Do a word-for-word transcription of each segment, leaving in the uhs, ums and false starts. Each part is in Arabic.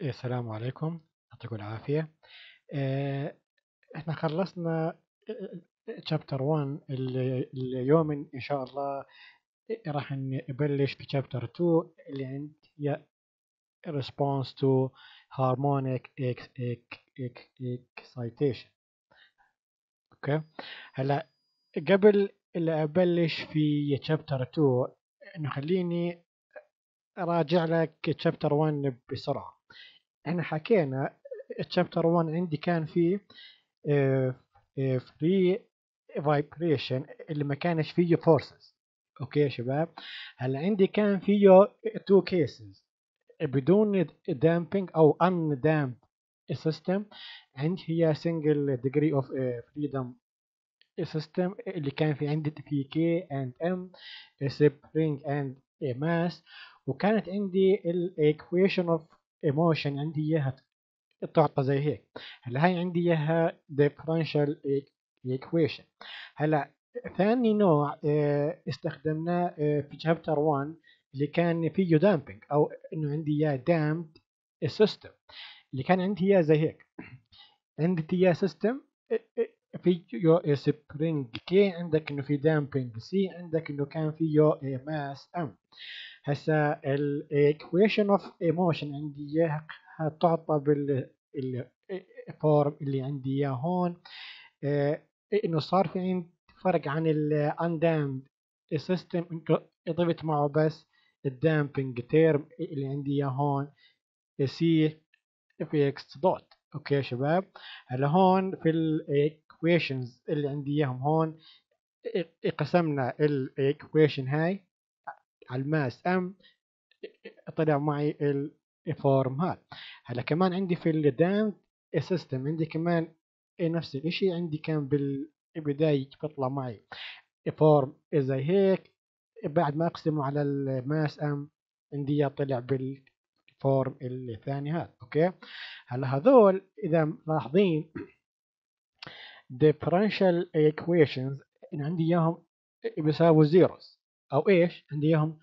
السلام عليكم، يعطيكم العافية. آه، احنا خلصنا شابتر واحد. اليوم ان شاء الله راح نبلش بشابتر اتنين اللي عند هي response to harmonic excitation. اوكي، هلا قبل اللي ابلش في شابتر اتنين انه خليني اراجع لك شابتر واحد بسرعة. احنا حكينا الشابتر واحد عندي كان فيه فري فايبريشن اللي ما كانش فيه فورسز. اوكي يا شباب، هلا عندي كان فيه تو كيسز بدون دامبينج او ان دامب سيستم. عندي هي سنجل ديجري اوف فريدم سيستم اللي كان في عندي في كي اند ام سبرينج اند ماس، وكانت عندي الايكويشن اوف ايموشن عندي اياها تعطى زي هيك. هلا هاي عندي اياها differential equation. هلا ثاني نوع اه استخدمناه اه في chapter واحد اللي كان فيه damping او انه عندي اياه damped system اللي كان عندي اياه زي هيك. عندي اياه system فيه سبرينج كي، عندك انه في damping سي، عندك انه كان فيه ماس ام. هسا الايكويشن اوف ايموشن عندي اياها تعطى بال الفورم اللي عندي اياه هون. آه انه صار في عندي فرق عن الاندامد سيستم، انه ضفت معه بس الدامبنج تيرم اللي عندي اياه هون سي في اكس دوت. اوكي يا شباب، هلا هون في الايكويشنز اللي عندي اياهم هون قسمنا الايكويشن هاي على الماس ام، طلع معي الفورم هذا. هلا كمان عندي في الدام سيستم عندي كمان نفس الاشي، عندي كان بالبداية بيطلع معي فورم زي هيك، بعد ما اقسمه على الماس ام عندي طلع بالفورم الثاني هذا. اوكي، هلا هذول اذا ملاحظين differential equations إن عندي اياهم بيساوي زيروز او ايش، عندي اياهم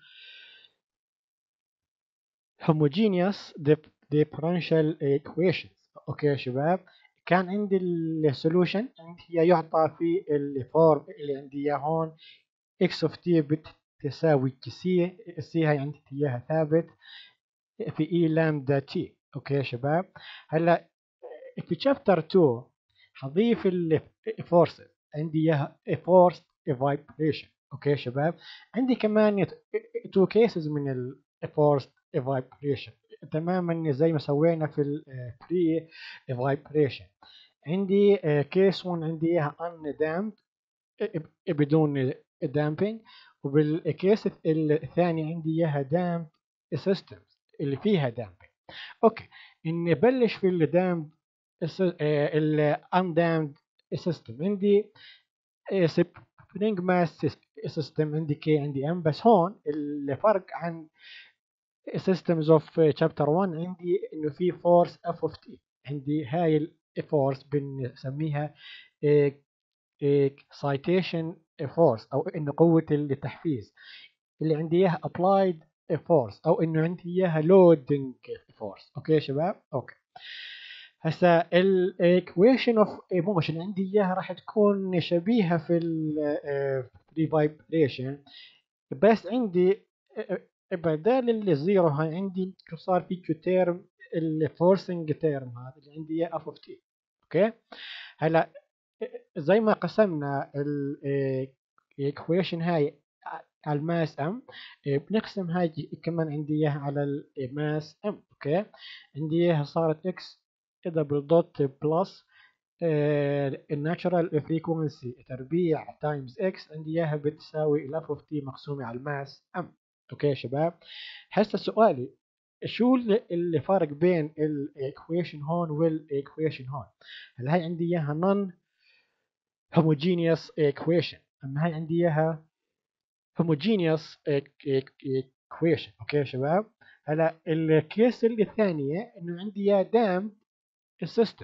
homogeneous differential equations. اوكي يا شباب، كان عندي السولوشن عندي هي يعطى في الفورم اللي عندي اياه هون x of t بتساوي سي، السي هاي عندي اياها ثابت في اي لامدا تي. اوكي يا شباب، هلا في شابتر اتنين هضيف الفورسز عندي اياها فورس فايبريشن. اوكي يا شباب، عندي كمان تو كيسز من الفورس فايبريشن تماما زي ما سوينا في البري فايبريشن. عندي كيس واحد عندي اياها ان دامب بدون دامبينج، وبالكيس الثاني عندي اياها دامب سيستمز اللي فيها دامبينج. اوكي، نبلش في الدامب الاندامد سيستم. عندي سبرينج ماس سيستم عندي كي عندي ام، بس هون الفرق عن systems of chapter واحد عندي انه في فورس اف اوف تي. عندي هاي الفورس بنسميها excitation force او انه قوة التحفيز اللي عندي اياها applied force او انه عندي اياها loading force. اوكي يا شباب، اوكي. هسا الايكويشن اوف ايموشن عندي اياها راح تكون شبيهه في الفري فايبريشن، بس عندي بدال الزيرو هاي عندي صار في تيرم الفورسنج تيرم هذا اللي عندي اياه اف اوف تي. اوكي، هلا زي ما قسمنا الايكويشن هاي على الماس ام، بنقسم هاي كمان عندي اياها على الماس ام. اوكي، عندي اياها صارت اكس دبل دوت بلس الناتشرال فريكونسي تربيع تايمز اكس، عندي اياها بتساوي الاف اوف تي مقسومه على الماس ام. اوكي يا شباب، هسه سؤالي شو اللي فرق بين الايكويشن هون والايكويشن هون؟ هلا هاي عندي اياها نون homogeneous equation، اما هاي عندي اياها homogeneous equation. اوكي يا شباب، هلا الكيس اللي الثانيه انه عندي اياها دام السيستم،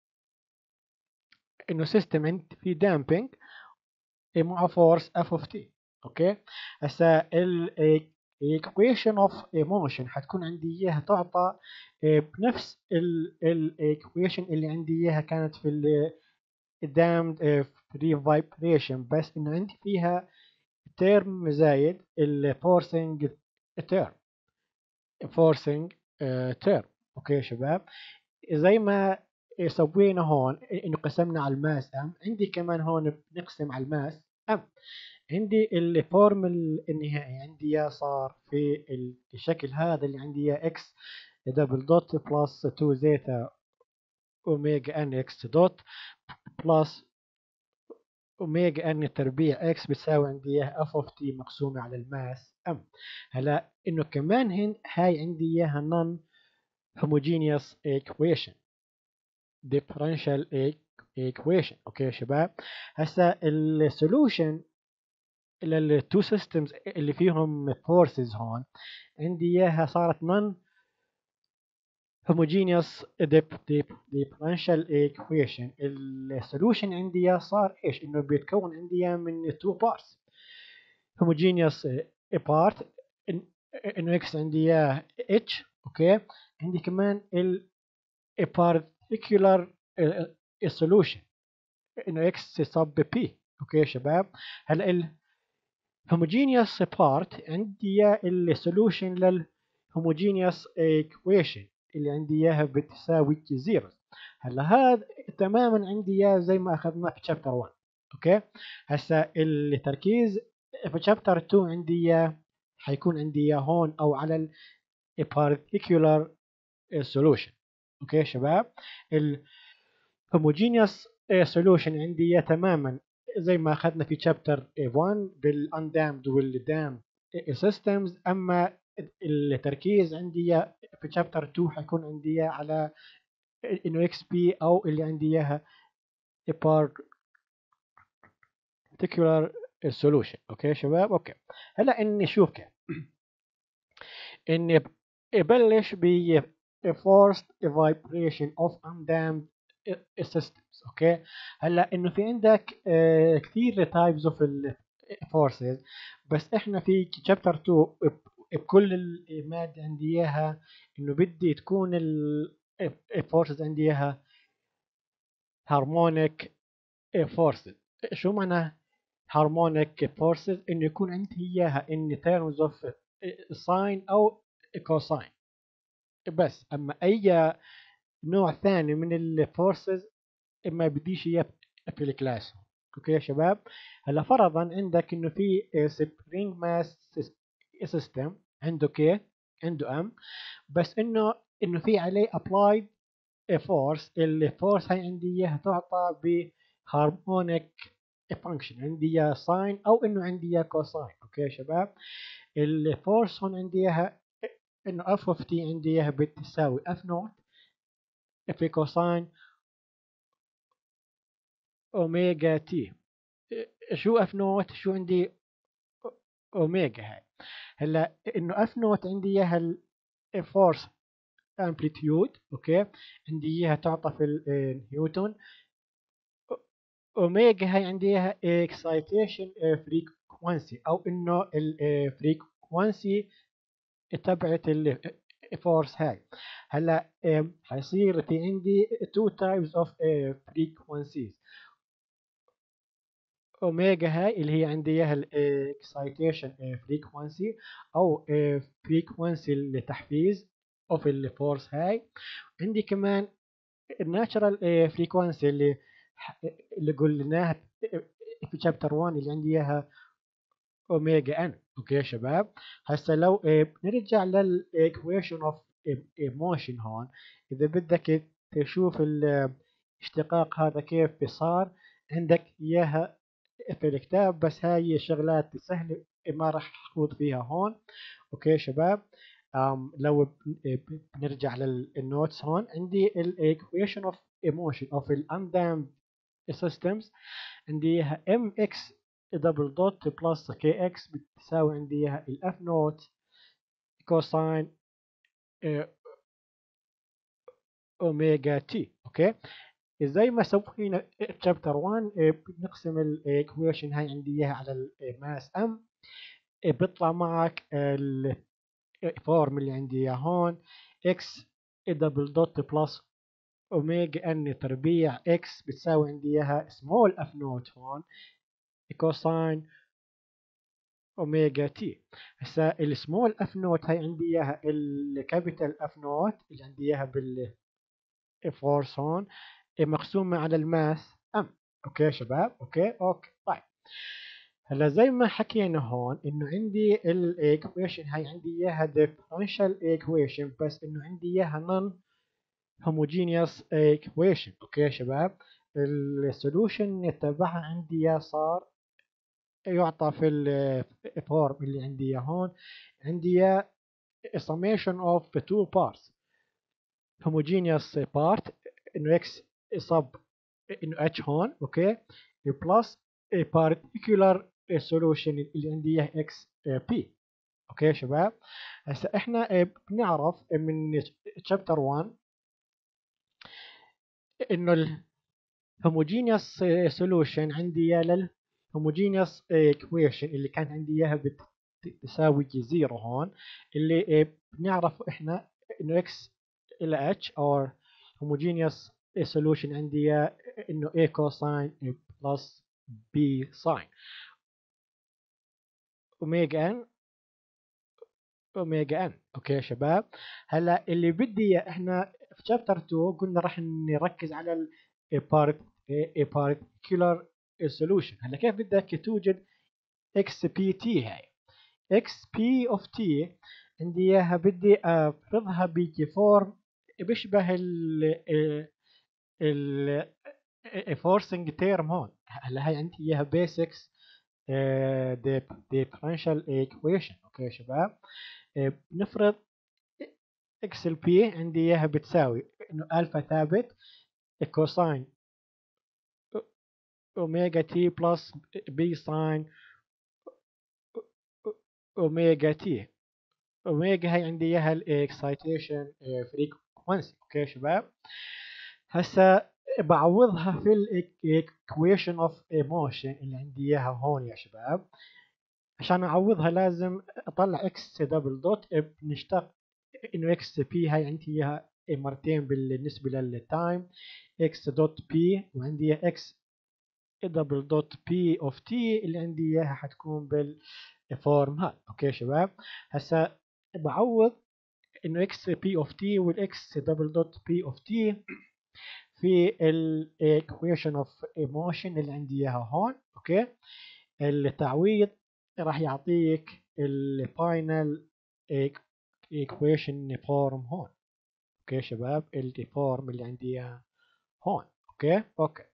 انه سيستم عندي في دامبينج مع فورس اف اوف تي. اوكي، هسا equation of motion حتكون عندي إياها تعطى بنفس ال equation اللي عندي إياها كانت في ال damped free vibration، بس إنه عندي فيها term زايد ال forcing term forcing term. أوكي يا شباب، زي ما سوينا هون إنه قسمنا على الماس أم، عندي كمان هون بنقسم على الماس أم. عندي الفورم النهائي عندي يا صار في الشكل هذا اللي عندي يا اكس دبل دوت بلس تو زيتا اوميجا ان اكس دوت بلس اوميجا ان تربيع اكس بتساوي عندي اياها اف اوف تي مقسومه على الماس ام. هلا انه كمان هن هاي عندي اياها نون homogeneous equation differential equation. اوكي يا شباب، هسا السولوشن للتو سيستمز اللي فيهم فورسز هون عندي اياها صارت non homogeneous differential equation. السولوشن عندي اياه صار ايش؟ انه بيتكون عندي اياه من two parts homogeneous part انه x عندي اياه h. اوكي، عندي كمان ال particular solution انه x sub p. اوكي يا شباب، هلا ال homogeneous part عندي السولوشن لل homogeneous equation اللي عندي اياها بتساوي زيرو. هلا هذا تماما عندي اياه زي ما اخذناه في شابتر واحد. اوكي، هسا التركيز في شابتر اثنين عندي اياه حيكون عندي اياه هون او على ال particular solution. اوكي يا شباب، ال homogeneous solution عندي اياه تماما زي ما اخذنا في شابتر واحد بالundamped والdamped systems. اما التركيز عندي في شابتر اثنين حيكون عندي على انه اكس بي او اللي عندي اياها particular solution. اوكي يا شباب، اوكي هلا اني نشوف كيف اني ابلش ب forced vibration of undamped systems. اوكي، هلا انه في عندك آه كثير types of forces، بس احنا في chapter اثنين بكل المادة عندي اياها انه بدي تكون ال forces عندي اياها harmonic forces. شو معنى harmonic forces؟ انه يكون عندي اياها in terms of sine او cosine بس. اما اي نوع ثاني من الفورسز ما بديش اياه في الكلاس. اوكي يا شباب، هلا فرضا عندك انه في سبرينج ماس سيستم عنده كي عنده ام، بس انه انه في عليه ابلايد فورس. الفورس هاي عندي اياها تعطى بهارمونيك فانكشن، عندي اياها ساين او انه عندي اياها كوساين. اوكي يا شباب، الفورس هون عندي اياها انه اف اوف تي عندي اياها بتساوي اف نوت في كوساين اوميجا تي. شو اف نوت؟ شو عندي اوميجا هاي. هلا انه اف نوت عندي اياها الفورس امبليتيود. اوكي، عندي اياها تعطى في النيوتن. اوميجا هاي عندي اياها اكسايتيشن فريكوانسي او انه الفريكوانسي تبعت الفورس هاي. هلا حيصير في عندي two types of frequencies. اوميجا هاي اللي هي عندي اياها الاكسايتيشن فريكوانسي او فريكوانسي التحفيز اوف الفورس هاي. عندي كمان الناتشرال فريكوانسي اللي اللي قلناها في شابتر واحد اللي عندي اياها اوميجا ان. اوكي يا شباب، هسه لو بنرجع للايكويشن اوف موشن هون، اذا بدك تشوف الاشتقاق هذا كيف بصار عندك اياها في الكتاب، بس هاي شغلات سهلة ما راح اخوض فيها هون. اوكي يا شباب، أم لو بنرجع للنوتس هون عندي الايكويشن اوف ايموشن اوف الاندامد سيستمز عندي اياها ام اكس دبل دوت بلس كي اكس بتساوي عندي اياها الاف نوت كوساين اوميجا تي. اوكي، زي ما سوينا شابتر واحد بنقسم الايكويشن هاي عندي اياها على الماس ام. بيطلع معك الفورم اللي عندي اياه هون اكس دبل دوت بلس اوميجا ان تربيع اكس بتساوي عندي اياها سمول اف نوت هون كوساين اوميجا تي. هسا السمول اف نوت هاي عندي اياها الكابيتال اف نوت اللي عندي اياها بالفورس هون مقسومة على الماس ام. اوكي شباب، اوكي اوكي طيب. هلا زي ما حكينا هون انه عندي الايكويشن هاي عندي اياها differential ايكويشن، بس انه عندي اياها non homogeneous ايكويشن. اوكي شباب، السولوشن تبعها عندي اياه صار يعطى في الفورم اللي عندي اياه هون، عندي اياه summation of two parts homogeneous part انه x sub انه h هون اوكي بلس a particular solution اللي عندي اياه x p. اوكي شباب، هسه احنا بنعرف من chapter one انه ال homogeneous solution عندي اياه لل homogeneous equation اللي كانت عندي اياها بتساوي زيرو هون، اللي بنعرف احنا انه x الى h or homogeneous solution عندي اياه انه a cosine plus b sine اوميجا n اوميجا n. اوكي شباب، هلا اللي بدي اياه احنا في شابتر اتنين قلنا راح نركز على ال part a particular solution. هلا كيف بدك توجد اكس بي تي؟ هاي اكس بي اوف تي عندي اياها بدي افرضها بيجي فورم بيشبه ال ال فورسنج تيرم هون. هلا هاي عندي اياها بيسكس ديفرنشال ايكويشن. اوكي شباب، نفرض اكس ال بي عندي اياها بتساوي انه الفا ثابت كوساين اوميجا تي بلس بي ساين اوميجا تي. اوميجا هاي عندي اياها الاكسايتيشن فريكونسي. اوكي شباب، هسا بعوضها في الايكويشن اوف موشن اللي عندي اياها هون يا شباب. عشان اعوضها لازم اطلع اكس دبل دوت، بنشتق انه اكس بي هاي عندي اياها مرتين بالنسبه للتايم اكس دوت بي، وعندي اكس دبل دوت بي اوف تي اللي عندي اياها حتكون بالفورم هاي. اوكي شباب، هسا بعوض انه اكس بي اوف تي والاكس دبل دوت بي اوف تي في الايكويشن اوف موشن اللي عندي اياها هون. اوكي، التعويض راح يعطيك الفاينل ايكويشن فورم هون. اوكي شباب، الفورم اللي عندي اياها هون. اوكي اوكي،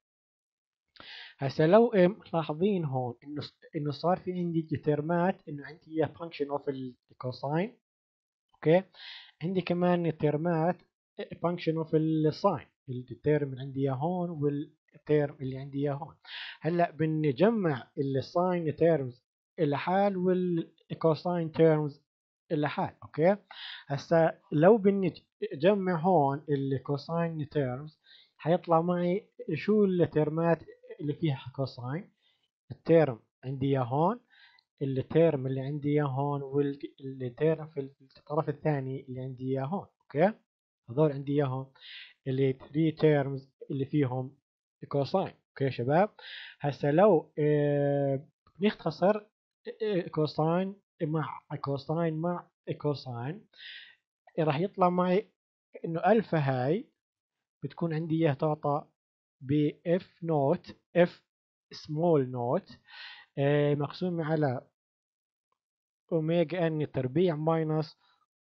هسه لو ملاحظين هون انه انه صار في عندي ترمات انه عندي اياها فانكشن اوف الكوساين. اوكي، عندي كمان ترمات فانكشن اوف الساين، الترم اللي عندي اياه هون والترم اللي عندي اياه هون. هلا بنجمع الساين تيرمز لحال والكوساين تيرمز لحال. اوكي، هسا لو بنجمع هون الكوساين تيرمز حيطلع معي شو الترمات اللي فيها كوساين. الترم عندي اياه هون، الترم اللي عندي اياه هون، والترم في الطرف الثاني اللي عندي اياه هون. اوكي، هذول عندي اياهم اللي ثلاثة تيرمز اللي فيهم كوساين. اوكي شباب، هسه لو آه نختصر كوساين مع كوساين مع كوساين راح يطلع معي انه الفا هاي بتكون عندي اياها تعطى ب اف نوت اف سمول نوت مقسومة على اوميجا ان تربيع ماينس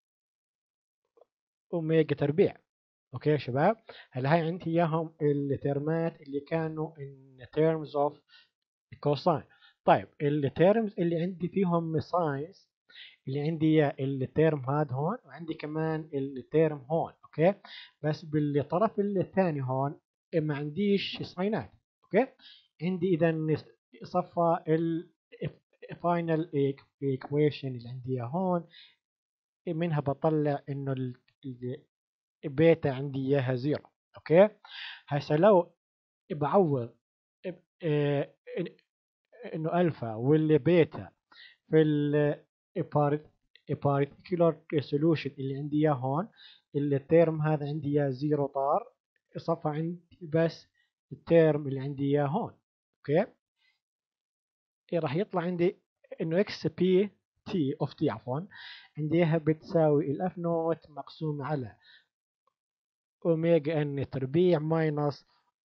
اوميجا تربيع. اوكي يا شباب، هلا هاي عندي اياهم الترمات اللي كانوا in terms of cosine. طيب الترمز اللي عندي فيهم ساينز اللي عندي اياه الترم هذا هون، وعندي كمان الترم هون. اوكي، بس بالطرف الثاني هون ما عنديش ساينات. اوكي، عندي اذا صفى الفاينل ايكويشن اللي عندي اياه هون، منها بطلع انه بيتا عندي اياها زيرو. اوكي، هسه لو بعوض اه انه الفا واللي بيتا في ال particular solution اللي عندي اياه هون، التيرم هذا عندي اياه زيرو طار، صفى عندي بس التيرم اللي عندي اياه هون. اوكي، إيه راح يطلع عندي انه اكس بي تي اوف تي عفوا عندي اياها بتساوي الاف نوت مقسوم على اوميجا ان تربيع ماينس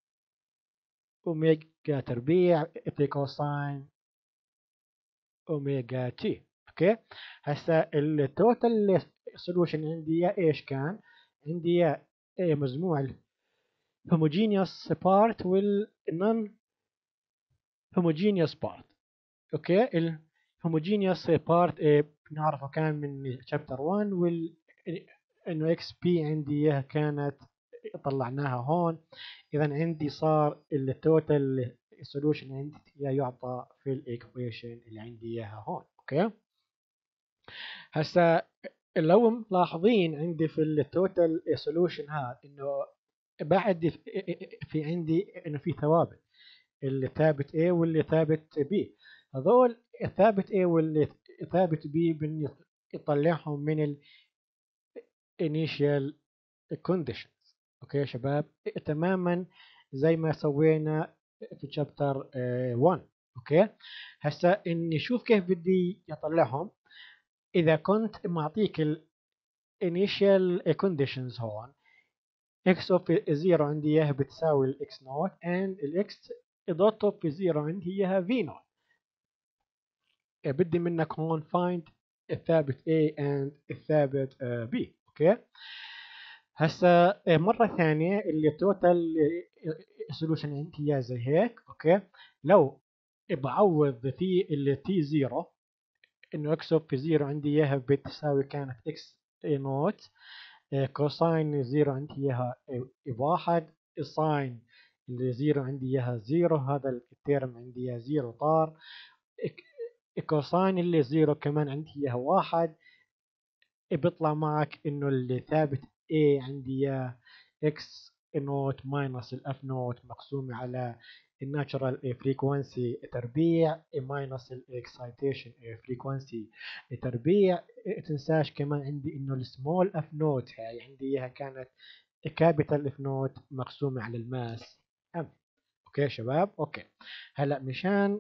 اوميجا تربيع في كوساين اوميجا تي. اوكي، هسا التوتال سولوشن عندي ايش كان؟ عندي إيه مجموع الهوموجينيوس بارت والنون هوموجينيوس بارت. اوكي، الهوموجينيوس بارت بنعرفه كان من شابتر واحد، وال انه اكس بي عندي اياها كانت طلعناها هون. اذا عندي صار التوتال سولوشن عندي يعطى في الايكويشن اللي عندي اياها هون. اوكي، هسا لو ملاحظين عندي في التوتال سولوشن هذا انه بعد في عندي انه في ثوابت، اللي ثابت A واللي ثابت B. هذول الثابت A واللي ثابت B بنطلعهم من ال initial conditions. اوكي يا شباب، تماما زي ما سوينا في chapter واحد. اوكي، هسا اني شوف كيف بدي اطلعهم. اذا كنت معطيك ال initial conditions هون x of زيرو عندي اياها بتساوي ال x نوت and ال x dot of زيرو عندي اياها v نوت. بدي منك هون find الثابت A and الثابت B. اوكي، هسا مرة ثانية اللي توتال سولوشن عندي اياه زي هيك. اوكي، لو بعوض في اللي تي زيرو انه x of زيرو عندي اياها بتساوي كانت x نوت، كوساين زيرو عندي اياها واحد، الساين اللي زيرو عندي اياها زيرو، هذا التيرم عندي اياه زيرو طار، كوساين اللي زيرو كمان عندي اياها واحد، بيطلع معك انه اللي ثابت A عندي اياه x نوت ماينس الاف نوت مقسوم على الناتشرال فريكوانسي تربيع ماينس الاكسايتيشن فريكوانسي تربيع. تنساش كمان عندي انه السمول اف نوت هاي عندي اياها كانت كابيتال اف نوت مقسومة على الماس ام. اوكي شباب، اوكي هلا مشان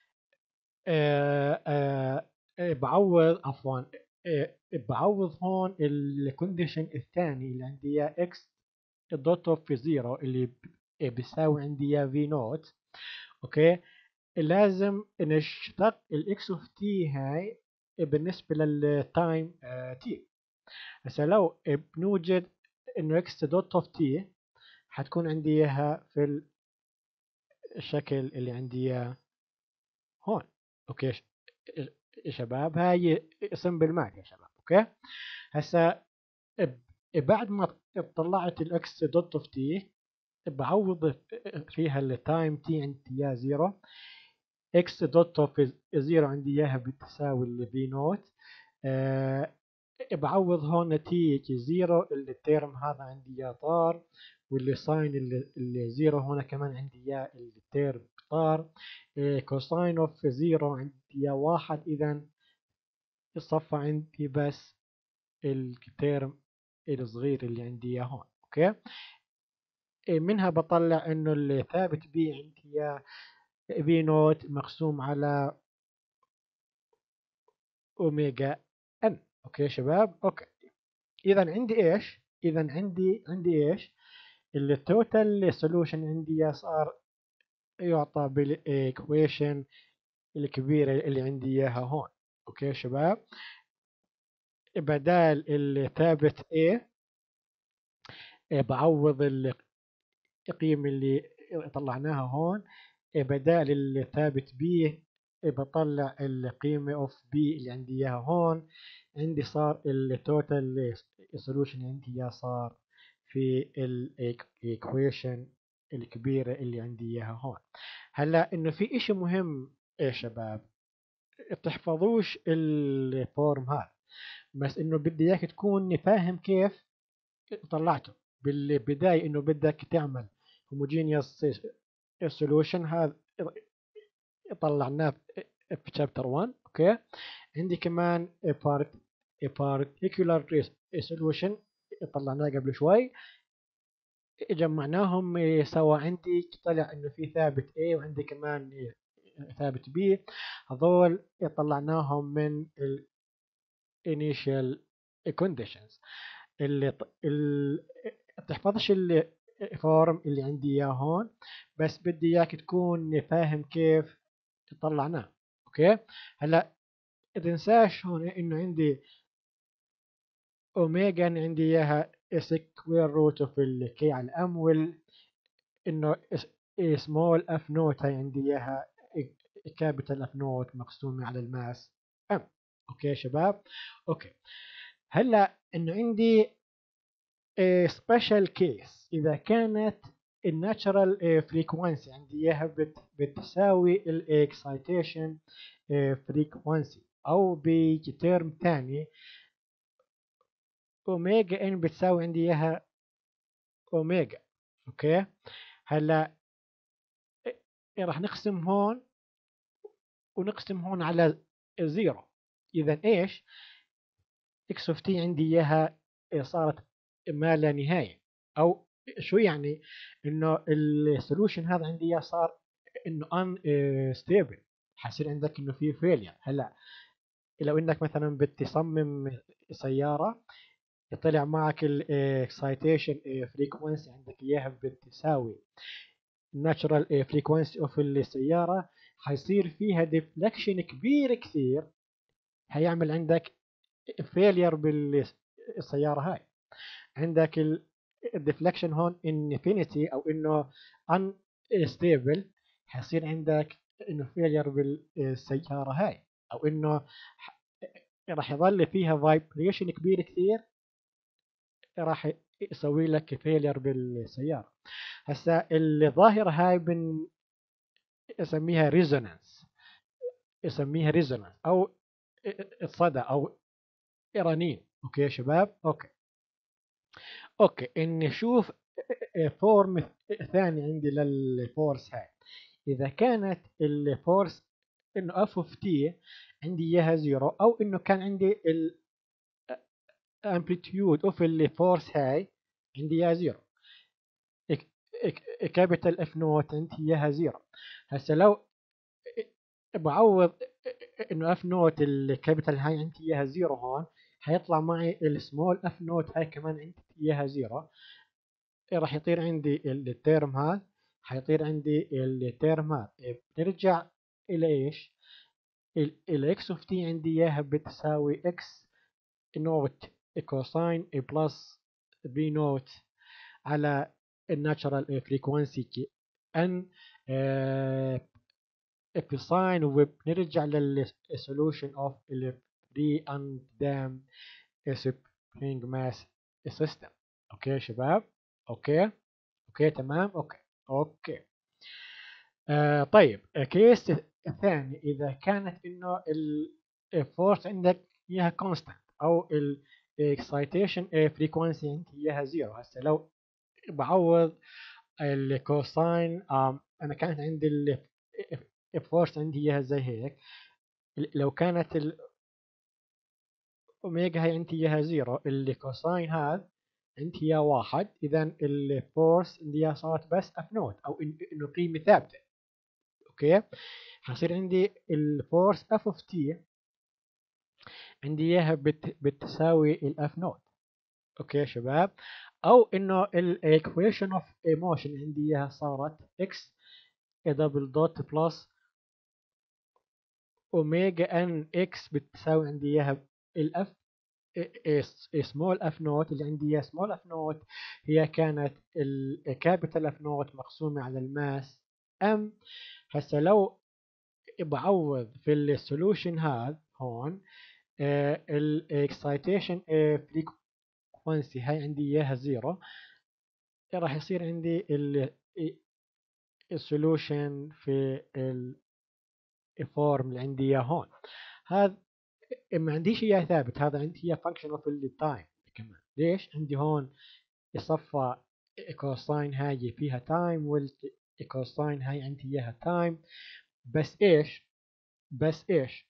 آه آه آه بعوض عفوا آه بعوض هون الكونديشن الثاني اللي عندي اياه اكس دوت اوف زيرو اللي بيساوي عندي اياه في نوت. اوكي، لازم نشتق الاكس اوف تي هاي بالنسبه للتايم تي. هسه لو بنوجد انه اكس دوت اوف تي حتكون عندي اياها في الشكل اللي عندي اياه هون. اوكي يا شباب، هاي سمبل ماث يا شباب. اوكي، هسا بعد ما طلعت الاكس دوت اوف تي بعوض فيها التايم تي عندي اياه زيرو، اكس دوت اوف زيرو عندي اياها بتساوي الفي نوت. أه بعوض هون تي زيرو، اللي التيرم هذا عندي اياه طار، واللي ساين اللي, اللي زيرو هنا كمان عندي اياه التيرم طار. أه كوساين اوف زيرو عندي اياه واحد، اذا الصفة عندي بس التيرم الصغير اللي عندي اياه هون. اوكي، منها بطلع انه اللي ثابت بي عندي اياه بي نوت مقسوم على اوميجا ان. اوكي يا شباب، اوكي اذا عندي ايش؟ اذا عندي عندي ايش؟ التوتال سولوشن عندي صار يعطى بالايكويشن الكبيره اللي عندي اياها هون. اوكي يا شباب، بدال الثابت A بعوض القيمه اللي طلعناها هون، بدال الثابت B بطلع القيمة اوف B اللي عندي اياها هون. عندي صار التوتال سولوشن عندي اياه صار في الايكويشن الكبيرة اللي عندي اياها هون. هلا انه في اشي مهم يا شباب، تحفظوش الفورم هذا، بس انه بدي اياك تكون فاهم كيف طلعته بالبداية. انه بدك تعمل homogeneous solution، هذا طلعناه في شابتر واحد. اوكي، عندي كمان بارت particular solution طلعناه قبل شوي، جمعناهم سوا، عندي طلع انه في ثابت A وعندي كمان ثابت B، هذول طلعناهم من ال initial conditions. اللي ال تحفظش الفورم اللي عندي اياه هون، بس بدي اياك تكون فاهم كيف طلعناه. اوكي، هلا تنساش هون انه عندي اوميجا عندي اياها سكوير روت اوف الكي على الام، وال انه سمول اف نوت هاي عندي اياها كابيتال اف نوت مقسومه على الماس ام. اوكي شباب، اوكي. هلا انه عندي سبيشال كيس، اذا كانت الناتشرال فريكوانسي عندي اياها بت بتساوي الاكسايتيشن فريكوانسي، او بترم ثاني اوميجا ان بتساوي عندي اياها اوميجا. اوكي، هلا راح نقسم هون ونقسم هون على زيرو، اذا ايش اكس اوف تي عندي اياها صارت ما لا نهايه، او شو يعني انه السولوشن هذا عندي اياه صار انه ان ستيبل، حيصير عندك انه في فيلير. هلا لو انك مثلا بتصمم سياره يطلع معك الاكسايتيشن فريكوانسي عندك اياها بتساوي الناتشرال فريكوانسي اوف السياره، حيصير فيها ديفلكشن كبير كثير، هيعمل عندك فيلير بالسياره هاي. عندك الديفلكشن هون انفينيتي او انه ان ستيبل، حيصير عندك انه فيلير بالسياره هاي، او انه راح يظل فيها فايبريشن كبير كثير، راح يسوي لك فيلير بالسياره. هسا الظاهره هاي بن اسميها ريزونانس، اسميها ريزونانس او الصدى او رنين. اوكي يا شباب، اوكي اوكي. ان نشوف فورم ثاني عندي للفورس هاي، اذا كانت الفورس انه اف اوف تي عندي اياها زيرو، او انه كان عندي الامبليتيود اوف الفورس هاي عندي اياها زيرو، كابيتال اف نوت عندي اياها زيرو. هسه لو بعوض انه اف نوت الكابيتال هاي عندي اياها زيرو هون، حيطلع معي السمول اف نوت هاي كمان عندي اياها زيرو، راح يطير عندي التيرم هذا، حيطير عندي التيرم هذا. بنرجع الى ايش؟ الاكس اوف تي عندي اياها بتساوي اكس نوت كوساين بلس بي نوت على الناتشرال فريكوانسي ان في ساين، وبنرجع للسولوشن اوف الفري اندام سبرينج ماس سيستم. اوكي يا شباب، اوكي اوكي تمام، اوكي اوكي. آه طيب، كيس الثاني اذا كانت انه الفورس عندك اياها كونستانت، او الاكسايتيشن فريكوانسي عندك اياها زيرو. هسه لو بعوض الكوساين، انا كانت عندي الفورس عندي اياها زي هيك، لو كانت الاوميجا هي عندي اياها زيرو، الكوساين هذا عندي اياه واحد، اذا الفورس عندي اياها صارت بس اف نوت، او انه قيمه ثابته. اوكي، حصير عندي الفورس اف اوف تي عندي اياها بت بتساوي الاف نوت. اوكي يا شباب، او انه الايكويشن اوف ايموشن عندي اياها صارت اكس دبل دوت بلس اوميجا ان اكس بتساوي عندي اياها الاف سمول اف نوت، اللي عندي اياها سمول اف نوت هي كانت الكابيتال اف نوت مقسومه على الماس ام. هسه لو بعوض في السولوشن هذا هون الاكسايتيشن فريكوانسي هاي عندي اياها زيرو، راح يصير عندي السولوشن في الفورم اللي عندي اياه هون. هذا ما عنديش اياه ثابت، هذا عندي اياه فانكشن اوف التايم كمان. ليش؟ عندي هون الصفة كوساين هاي فيها تايم، والكوساين هاي عندي اياها تايم، بس ايش بس ايش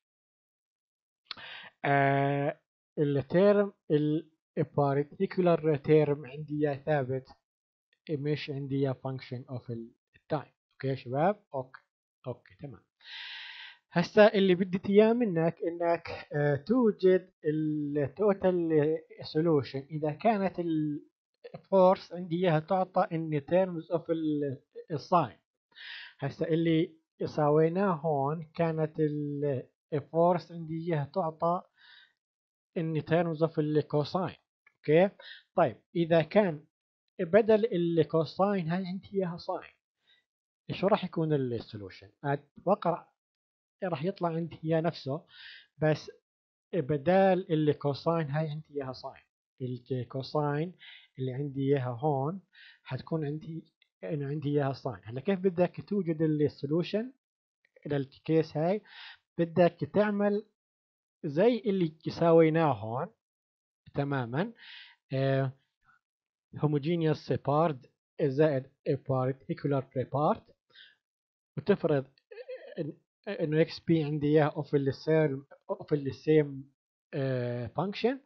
آه التيرم البارتيكولار تيرم عندي ثابت، مش عندي function of التايم. اوكي يا شباب؟ اوكي اوكي تمام. هسا اللي بدي اياه منك انك آه توجد التوتال سولوشن اذا كانت الفورس عندي اياها تعطى in terms of الساين. هسا اللي سويناه هون كانت الفورس عندي اياها تعطى in terms of الكوساين. اوكي طيب اذا كان بدل الكوساين هاي عندي اياها ساين، شو راح يكون السولوشن؟ اتوقع راح يطلع عندي اياه نفسه، بس بدال الكوساين هاي عندي اياها ساين. الكوساين اللي عندي اياها هون حتكون عندي انه عندي اياها ساين. هلا كيف بدك توجد السولوشن للكيس هاي؟ بدك تعمل زي اللي سويناه هون تماما، آه homogeneous part زائد particular part، وتفرض انه اكس بي عندي اياه اوف السيم اوف السيم فانكشن،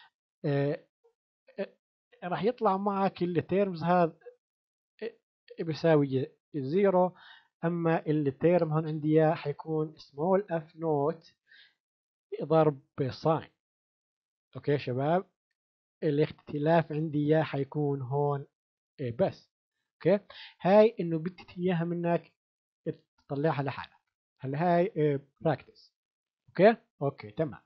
راح يطلع معك التيرمز هذا بيساوي زيرو. اما التيرم هون عندي اياه حيكون سمول اف نوت ضرب ساين. اوكي يا شباب؟ الاختلاف عندي اياه حيكون هون بس. اوكي هاي انه بدي اياها منك تطلعها لحالك. هلا هاي براكتس. اوكي اوكي تمام.